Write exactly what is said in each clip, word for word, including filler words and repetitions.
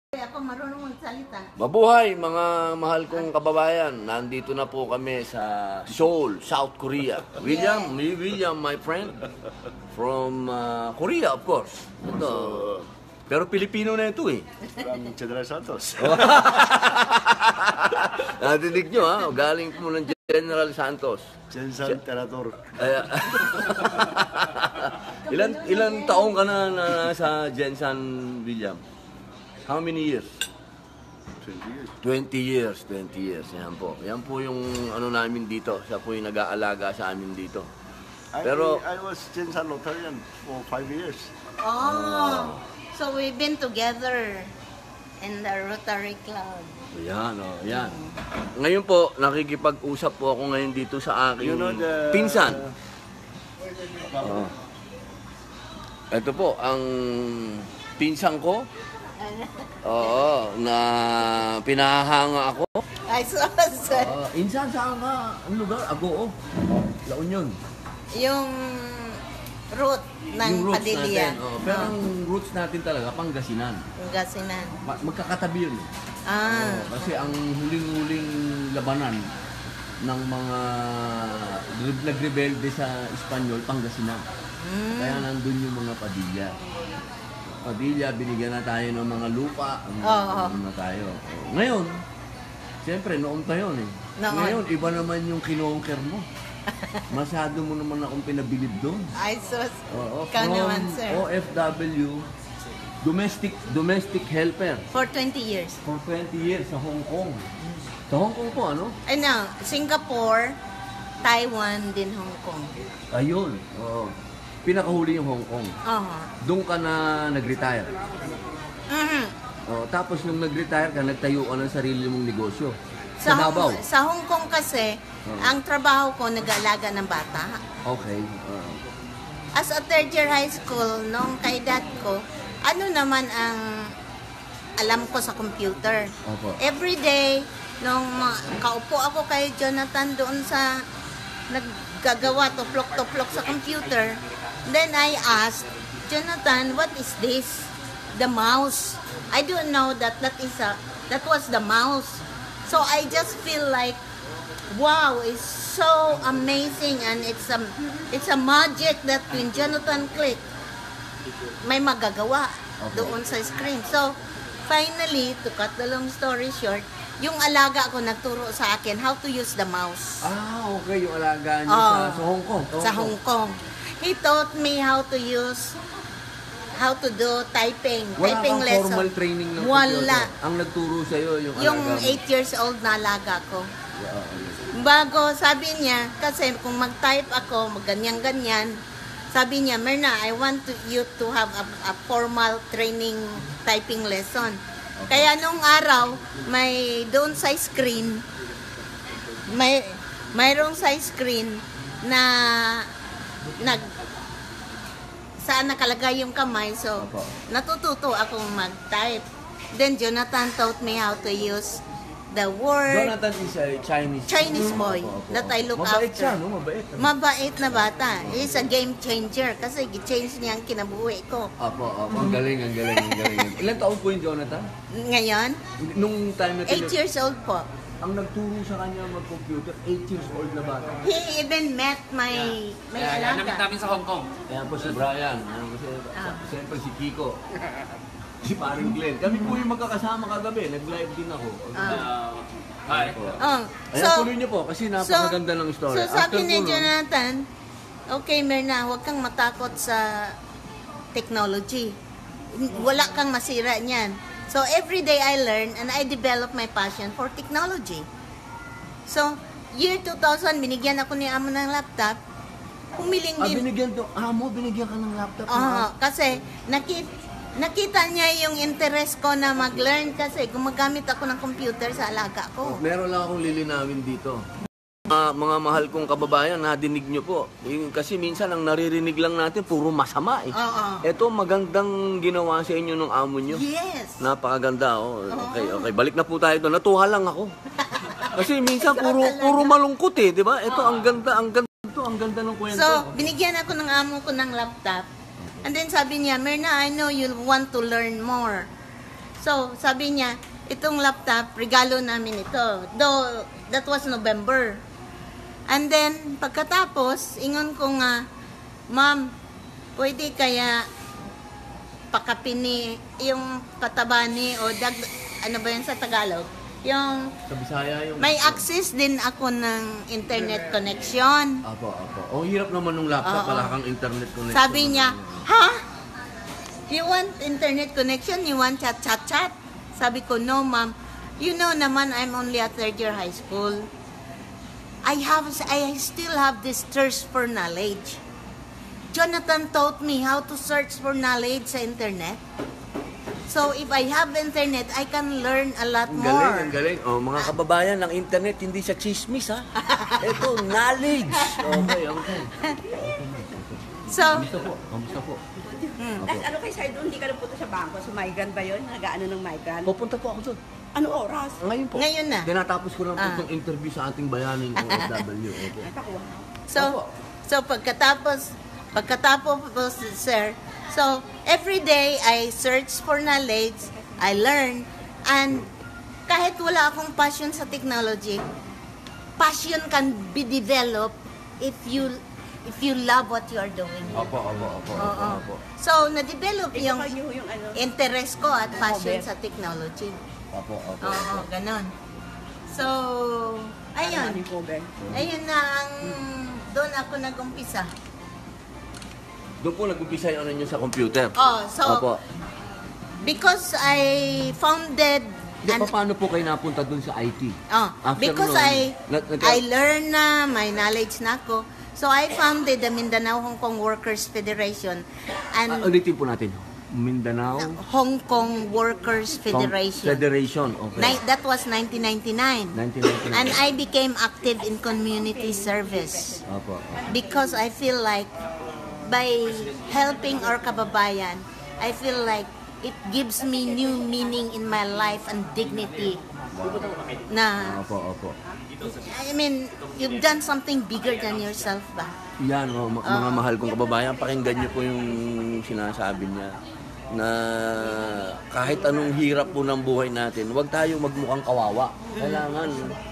Ako marunong magsalita. Mabuhay mga mahal kong kababayan. Nandito na po kami sa Seoul, South Korea. William, me William, my friend, from uh, Korea, of course. Ito. Pero Pilipino na ito eh. From General Santos. Natinig nyo ha, galing po ng General Santos. Jensan Terador. ilan ilan taong ka na, na sa Jensan, William? How many years? twenty years. twenty years, twenty years. Yan po. Yan po yung ano namin dito. Siya po yung nag-aalaga sa amin dito. Pero I, I was Jensan Rotarian for five years. Oh, so we've been together in the Rotary Club. Yan, oh, yan. Ngayon po, nakikipag-usap po ako ngayon dito sa aking You know the, pinsan. Oh. Ito po, ang pinsan ko. Oo, na pinahanga ako. Ay, so, so Uh, insan saan ka? Ang lugar? Agoo. La Union. yung route ng Yung roots Padilla. natin. Oh, pero ang roots natin talaga, Pangasinan. Pangasinan. Ma- magkakatabi yun. Ah. Oo, kasi ang huling-huling labanan ng mga nagrebelde sa Espanyol, Pangasinan. Mm. Kaya nandun yung mga Padilla. Padilla, binigyan na tayo ng mga lupa. Oo. Ano na tayo. Ngayon, siyempre, noon pa yun eh. Noon. Ngayon, iba naman yung kinonker mo. Masyado mo naman akong pinabilib doon. Ay, so, Oo, ikaw from naman, sir. O F W, domestic domestic helper. For twenty years. For twenty years sa Hong Kong. Sa Hong Kong po, ano? Ay, no, Singapore, Taiwan, din Hong Kong. Ayun. Oo. Pinakahuli yung Hong Kong. Oo. Doon ka na nag-retire. Mhm. Oh, tapos nung nag-retire ka, nagtayo ka ng sarili mong negosyo. Sa, Sa Davao. Hong, sa Hong Kong kasi, Oo. ang trabaho ko nag-aalaga ng bata. Okay. Uh, As a third year high school, nung kaedad ko, ano naman ang alam ko sa computer. Opo. Every day, nung ma- kaupo ako kay Jonathan doon sa naggagawa, tuplok-tuplok sa computer, then I asked, Jonathan, what is this? The mouse. I don't know that that is a, that was the mouse. So I just feel like, wow, it's so amazing and it's a, it's a magic that when Jonathan click, may magagawa Okay. doon sa screen. So, finally, to cut the long story short, yung alaga ko nagturo sa akin how to use the mouse. ah, okay. Yung alagaan niyo Oh, sa, sa Hong Kong. Sa Hong Kong. He taught me how to use, how to do typing. Wala typing kang lesson. formal training ng Wala. computer. Ang nagturo sa'yo yung Yung alaga mo. eight years old na alaga ko. Yeah, okay. Bago, sabi niya, kasi kung mag-type ako, ganyan-ganyan, sabi niya, Merna, I want to, you to have a, a formal training typing lesson. Okay. Kaya nung araw, may doon sa screen, may mayroong sa screen na nag saan nakalagay yung kamay. So, Opo. natututo akong mag-type. Then, Jonathan taught me how to use the word. Jonathan is a Chinese Chinese boy Opo, opo, that I look Mabait after. siya, no? Mabait. Mabait na bata. He's a game changer kasi gi-change niya ang kinabuhi ko. Opo, opo. Ang galing, ang galing, ang galing. Ilan taon po yung Jonathan? Ngayon, Nung time na eight tinag- years old po. ang nagturo sa kanya mag-computer, eight years old na bata. He even met my may Kaya yan alaga. namin sa Hong Kong. Ayan po si Brian. Ayan po si, Ah. siyempre si Kiko. Si paring Glenn. Kami po yung magkakasama kagabi. Nag-live din ako. Ah. Uh, hi. Oh, Ayan, so, tuloy niyo po kasi napakaganda ng story. so sabi After ni po nun, Jonathan, okay Merna, huwag kang matakot sa technology. Wala kang masira niyan. So every day I learn and I develop my passion for technology. So, year two thousand, binigyan ako ni Amo ng laptop. Humiling Ah, din. binigyan to. Ah, mo, binigyan ka ng laptop. Oo, na. kasi nakita, nakita niya yung interest ko na mag-learn kasi gumagamit ako ng computer sa alaga Oh, ko. meron lang akong lilinawin dito. Mga, mga mahal kong kababayan, nadinig nyo po. Yung, kasi minsan ang naririnig lang natin, puro masama eh. Oo. Ito, magandang ginawa sa inyo ng amo nyo. Yes. Napakaganda, oh. Okay, okay. Balik na po tayo doon. Natuwa lang ako. Kasi minsan puro puro malungkot eh, di ba? Ito ang ganda, ang ganda, ang ganda ng kwento. So, binigyan ako ng amo ko ng laptop. And then sabi niya, Merna, I know you want to learn more. So, So, sabi niya, itong laptop, regalo namin ito. Though, that was November. And then, pagkatapos, ingon ko nga, Ma'am, pwede kaya pakapini yung katabani o dag, ano ba yun sa Tagalog? Yung Sa Bisaya yung... may access din ako ng internet connection. Apo, apo. Oh, hirap naman nung laptop, Oo. wala kang internet connection. Sabi niya, ha? You want internet connection? You want chat, chat, chat? Sabi ko, no, ma'am. You know naman, I'm only at third year high school. I have, I still have this thirst for knowledge. Jonathan taught me how to search for knowledge sa internet. So, if I have internet, I can learn a lot Ang more. galing, ang galing. Oh, mga kababayan, ng internet, hindi siya chismis, ha? Ito, knowledge. Okay, okay. So, Kamusta po? Kamusta po? hmm. Tapos ano kay Sir doon, hindi ka nagpunta sa bangko, sa migrant ba yun? Nag-ano ng migrant? Pupunta po ako doon. Ano oras? Ngayon po. Ngayon na. Tinatapos ko lang po Ah. itong interview sa ating bayaning O F W. Opo. Ay, pakuha. So, Opo. so pagkatapos, pagkatapos, sir, so, every day I search for knowledge, I learn, and kahit wala akong passion sa technology, passion can be developed if you if you love what you are doing. Opo, opo, opo, opo, Oo. opo. So, na-develop Ito yung kayo yung ano. interest ko at passion sa technology. Opo, opo, Oo, opo. ganon. So, ayun. Ano yung cover? Ayun na ang doon ako nag-umpisa. Doon po nag-umpisa yung ano nyo sa computer. Oh, so Opo. because I founded Di an pa paano po kayo napunta doon sa I T? oh, After because nun, I nag- nag- I learned na my knowledge na ako. So I founded the Mindanao Hong Kong Workers Federation Ah, and ulitin po natin. Mindanao Hong Kong Workers Federation. Federation. Okay. Ni- that was nineteen ninety-nine. nineteen ninety-nine. And I became active in community service Opo. opo. because I feel like by helping our kababayan, I feel like it gives me new meaning in my life and dignity. Na, Opo, opo. I mean, you've done something bigger than yourself ba? Yan, oh, ma- mga mahal kong kababayan, pakinggan niyo po yung sinasabi niya na kahit anong hirap po ng buhay natin, huwag tayong magmukhang kawawa. Kailangan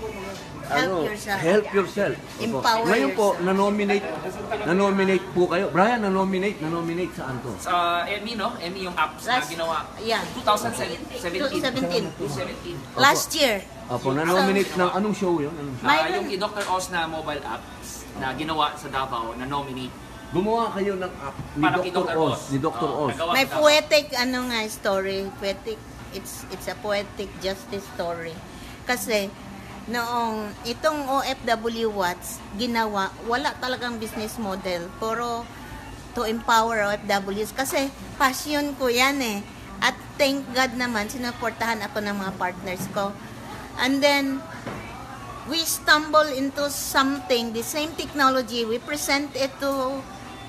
Help yourself. help yourself. Opo. Empower Ngayon po, yourself. na-nominate, na-nominate po kayo. Brian, na-nominate, na-nominate saan to? Sa Emmy, no? Emmy yung apps na Last- ginawa. yeah. twenty seventeen. seventeen. twenty seventeen. Last year. Opo, na-nominate ng anong show yun? Anong show? Ah, Mayroon- yung kay Doctor Oz na mobile apps na ginawa sa Davao na nominate. Gumawa kayo ng app ni Para kay Doctor Doctor Oz. Oz. Ni Doctor Oo, Oz. nagawa May sa Davao. poetic ano nga story, poetic it's it's a poetic justice story. Kasi noong itong O F W Watts ginawa, wala talagang business model, puro to empower O F Ws kasi passion ko 'yan eh. At thank God naman sinuportahan ako ng mga partners ko. And then we stumble into something, the same technology, we present it to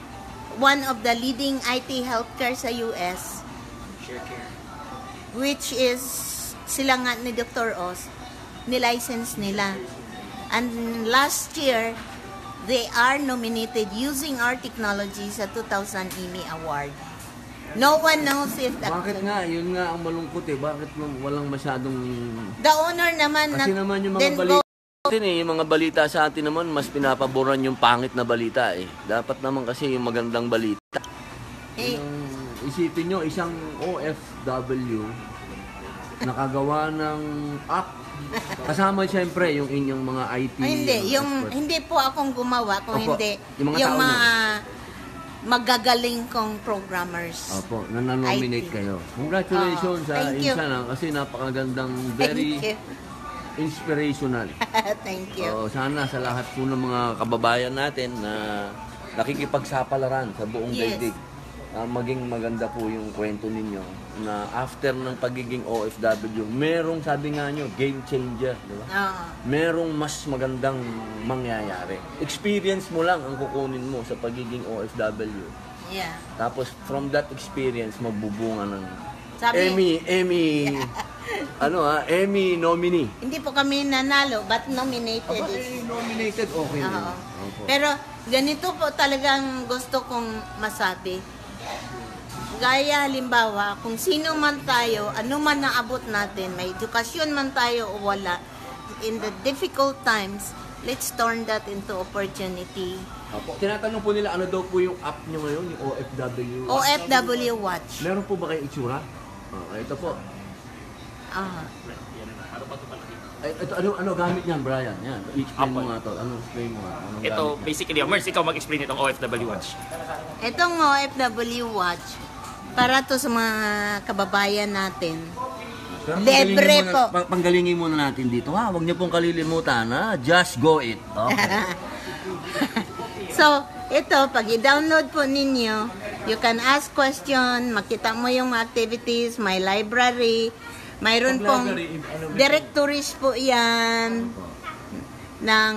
one of the leading I T healthcare sa U S, Share care. which is sila nga ni Doctor Oz, ni-license nila. And last year, they are nominated using our technology sa two thousand Emmy Award. No one knows if that... Bakit nga? Yun nga ang malungkot eh. Bakit mo- walang masyadong... The owner naman... Kasi na- naman yung mga then balita go- natin eh, yung mga balita sa atin naman, mas pinapaboran yung pangit na balita eh. Dapat naman kasi yung magandang balita. eh, Yung isipin nyo, isang O F W nakagawa ng app. Kasama siyempre yung inyong mga I T ay, hindi, yung expert. hindi po akong gumawa, kung Opo, hindi, yung mga yung tao mga magagaling kong programmers. Opo, na na-nominate I T. kayo. Congratulations Oo, sa thank you. Insan ah, kasi napakagandang, very Thank you. inspirational. Thank you. Oo, sana sa lahat po ng mga kababayan natin na nakikipagsapalaran sa buong Yes. daigdig, ah, maging maganda po yung kwento ninyo na after ng pagiging O F W, merong sabi nga nyo, game changer, di ba? Oo. Merong mas magandang mangyayari. Experience mo lang ang kukunin mo sa pagiging O F W. Yeah. Tapos from that experience, magbubunga ng Sabi- Emmy, Emmy, ano ah, Emmy nominee. Hindi po kami nanalo, but nominated. Aba, is- eh, nominated, okay Oo. na. Opo. Pero ganito po talagang gusto kong masabi. gaya halimbawa, kung sino man tayo, ano man naabot natin, may edukasyon man tayo o wala, in the difficult times, let's turn that into opportunity. Opo. Tinatanong po nila, ano daw po yung app nyo ngayon, yung O F W? O F W Watch. Meron po ba kayong itsura? Oh, ito po. Ah. Ay, ito, ano, ano gamit niyan, Brian? Yan, explain mo nga to. Ano explain mo nga? Anong Ito, gamit niyan? basically, Mers, ikaw mag-explain itong O F W Watch. Itong O F W Watch, para to sa mga kababayan natin. Pero Libre panggalingin muna- po. pang- Panggalingin muna natin dito, ha? Huwag niyo pong kalilimutan, ha? Just go it. Okay. So, ito, pag i-download po ninyo, you can ask question, makita mo yung mga activities, may library, mayroon Pag pong library, ano ba- directories po yan ng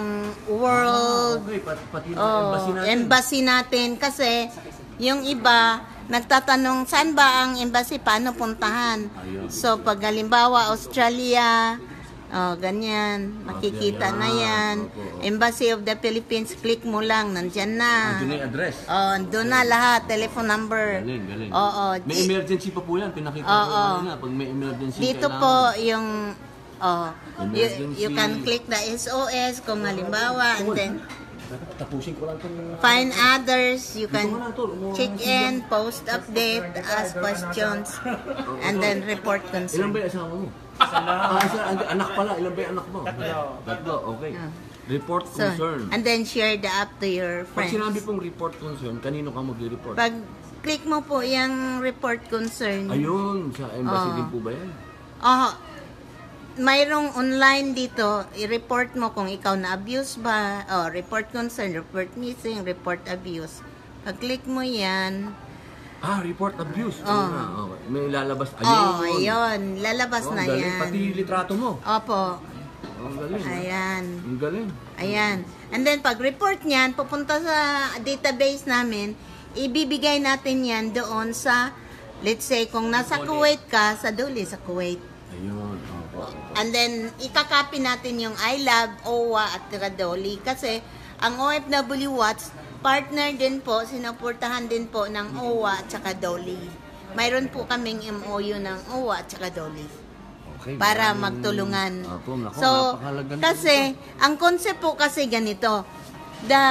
world, Okay, pati, pati na oh, embassy natin. embassy natin. Kasi, yung iba, nagtatanong, saan ba ang embassy, paano puntahan? Ayun. So, pag halimbawa, Australia, oh, ganyan, makikita na yan. Opo. Embassy of the Philippines, click mo lang, nandyan na. Ito na yung address. Oh, doon na lahat, telephone number. Galing, galing. Oo. May Di- emergency pa po yan. Pinakita Oo. ko kanina. Pag may emergency, Dito kailangan. po yung oh, you, Emergency. you can click the S O S kung halimbawa, and then Tapusin ko lang itong... find others, you can Dito ka na, Tol. Umuha check ka na in, post update, ask questions, and then report Ilan concern. ba yung asawa mo? Ah, isa, and- anak pala. Ilan ba yung anak mo? Tatlo. Okay. Ah. Report So, concern. and then share the app to your Pag sinabi friends. pong report concern, kanino ka mag-report? Pag click mo po yung report concern, Ayun, sa embassy Oo. din po ba yan? oh, mayroong online dito, i-report mo kung ikaw na-abuse ba, oh, report concern, report missing, report abuse. Pag-click mo yan, Ah, report abuse. Oo. Ayun na. Oh, may lalabas. Ayun. oh, ayun, lalabas Oh, na ang galing. yan. Pati litrato mo. Opo, Oh, ang galing. ayan. Ang galing. Ayan. And then, pag report niyan, pupunta sa database namin, ibibigay natin yan doon sa, let's say, kung nasa Kuwait ka, sa Duli, sa Kuwait. Ayun. Opo. opo. And then, ikakopy natin yung iLab, O W A at Radoli. Kasi, ang O F W Watch, partner din po, sinuportahan din po ng O W A at saka Doli. Mayroon po kaming M O U ng O W A at saka Doli. Okay, Para maraming- magtulungan. Opo, naku, So, napakahalaga na kasi, ang concept po kasi ganito, the,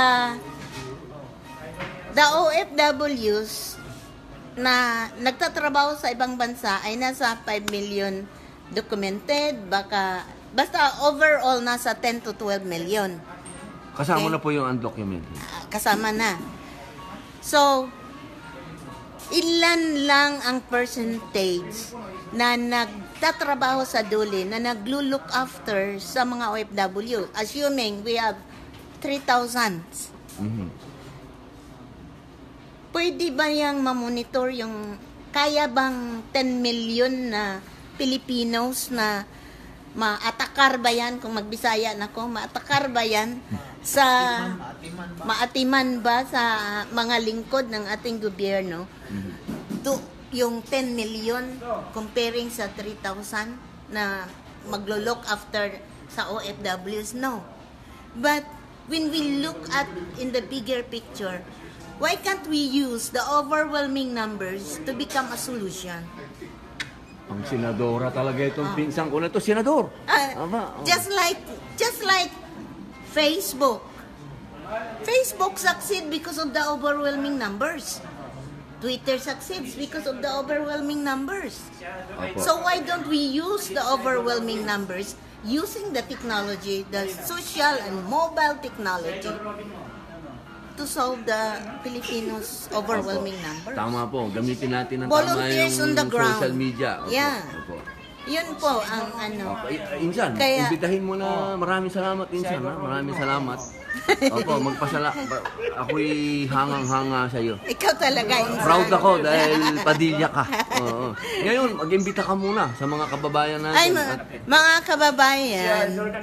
the O F Ws na nagtatrabaho sa ibang bansa ay nasa five million documented, baka, basta overall nasa ten to twelve million. Kasama Okay. na po yung undocumented. Ah, kasama na. So, ilan lang ang percentage na nagtatrabaho sa Duli, na naglo-look after sa mga O F W, assuming we have three thousand. Mhm. Pwede ba yung mamonitor yung, kaya bang ten million na Filipinos na maatakar ba yan, kung magbisaya na ko, maatakar ba yan sa, maatiman ba sa mga lingkod ng ating gobyerno? To, yung ten million comparing sa three thousand na maglo-look after sa O F Ws? No. But when we look at in the bigger picture, why can't we use the overwhelming numbers to become a solution? Ang senadora talaga itong pinsang ko na ito, senador. Ah, Aba, oh. just like just like Facebook. Facebook succeed because of the overwhelming numbers. Twitter succeeds because of the overwhelming numbers. Opo. So why don't we use the overwhelming numbers using the technology, the social and mobile technology to solve the Filipinos' overwhelming numbers? Tama po, gamitin natin ang tama Volunteers yung on the ground. social media. Opo, Yeah. opo. Yun po ang ano. Opo. Ay, Insan, Kaya- imbitahin mo na, maraming salamat Insan, ha? Maraming salamat. Opo, magpasala. ba- Ako'y hangang-hanga sa iyo. Ikaw talaga, Insan. Proud ako dahil Padilla ka. Oo. Ngayon, mag-imbita ka muna sa mga kababayan natin. Ay, ma- At- mga kababayan.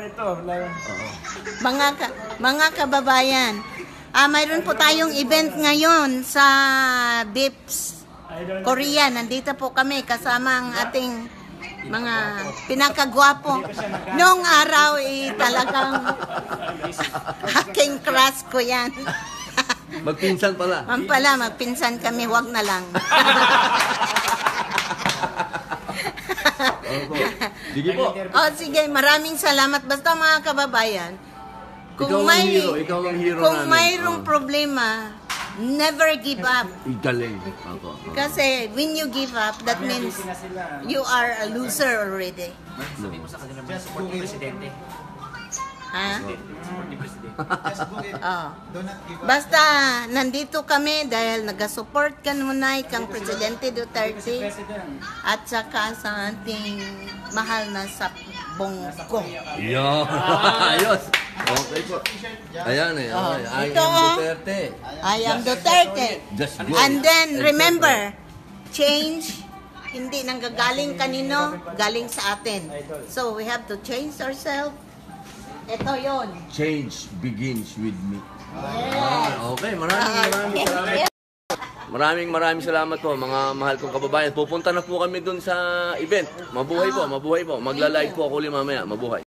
Mga ka- mga kababayan. Ah, mayroon po tayong event ngayon sa Bips Korea. Nandito po kami kasama ang ating mga pinakagwapo. Noong araw, eh, talagang aking crush ko yan. Magpinsan pala. Ma'am pala, magpinsan kami, wag na lang. Opo. Sige po. Oh, sige, maraming salamat. Basta mga kababayan, kung Ikaw ang may hero, ikaw ang hero kung namin. mayroong Oh. problema, never give up. Galing. Opo. Opo. Kasi when you give up, that means you are a loser already. Sabi mo sa kanila, may support ni Presidente. Ha? Support ni Presidente. Oh. Basta nandito kami dahil nag-support ka nunay kang Presidente Duterte at saka sa ating mahal na Sabongko. Yan. Ayos. Okay po. Ayan eh. Okay. I Ito, am oh. Duterte. I am Duterte. Just go. And then remember, change hindi nanggagaling kanino, galing sa atin. So we have to change ourselves. Ito yon. Change begins with me. Ah, okay, maraming maraming salamat. Maraming maraming salamat po mga mahal kong kababayan. Pupunta na po kami dun sa event. Mabuhay po, mabuhay po. Magla-live po ako ulit mamaya. Mabuhay.